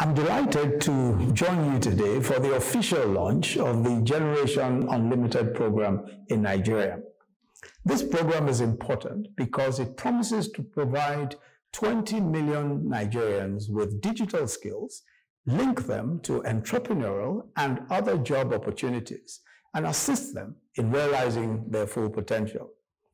I'm delighted to join you today for the official launch of the Generation Unlimited program in Nigeria. This program is important because it promises to provide 20 million Nigerians with digital skills, link them to entrepreneurial and other job opportunities, and assist them in realizing their full potential.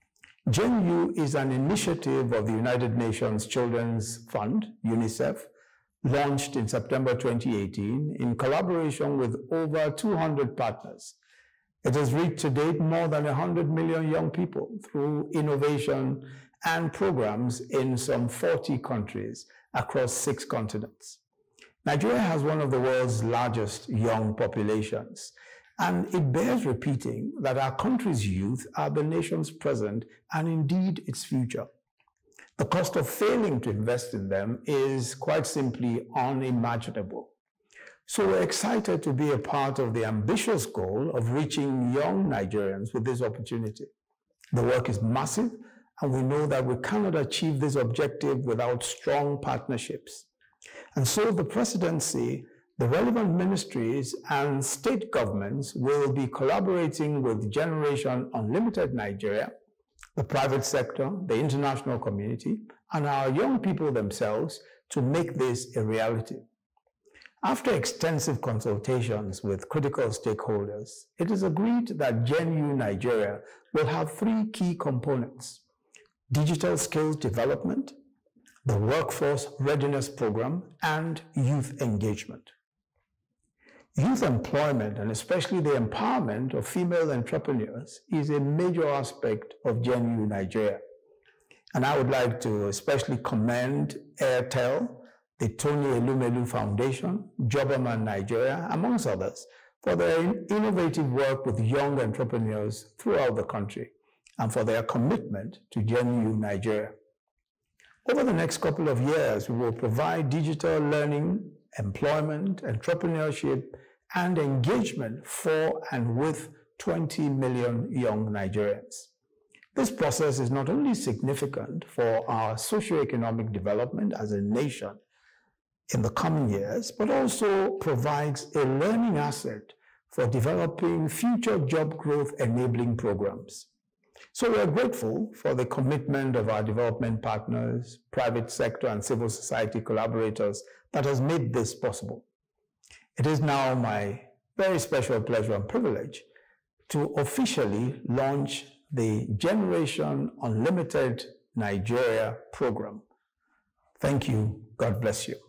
GenU is an initiative of the United Nations Children's Fund, UNICEF, launched in September 2018 in collaboration with over 200 partners. It has reached to date more than 100 million young people through innovation and programs in some 40 countries across 6 continents. Nigeria has one of the world's largest young populations, and it bears repeating that our country's youth are the nation's present and indeed its future. The cost of failing to invest in them is quite simply unimaginable. So we're excited to be a part of the ambitious goal of reaching young Nigerians with this opportunity. The work is massive, and we know that we cannot achieve this objective without strong partnerships. And so the presidency, the relevant ministries, and state governments will be collaborating with Generation Unlimited Nigeria, the private sector, the international community, and our young people themselves to make this a reality. After extensive consultations with critical stakeholders, it is agreed that GenU Nigeria will have 3 key components: digital skills development, the workforce readiness program, and youth engagement. Youth employment, and especially the empowerment of female entrepreneurs, is a major aspect of GenU Nigeria. And I would like to especially commend Airtel, the Tony Elumelu Foundation, Jobberman Nigeria, amongst others, for their innovative work with young entrepreneurs throughout the country and for their commitment to GenU Nigeria. Over the next couple of years, we will provide digital learning, employment, entrepreneurship, and engagement for and with 20 million young Nigerians. This process is not only significant for our socioeconomic development as a nation in the coming years, but also provides a learning asset for developing future job growth enabling programs. So we are grateful for the commitment of our development partners, private sector and civil society collaborators that has made this possible. It is now my very special pleasure and privilege to officially launch the Generation Unlimited Nigeria program. Thank you. God bless you.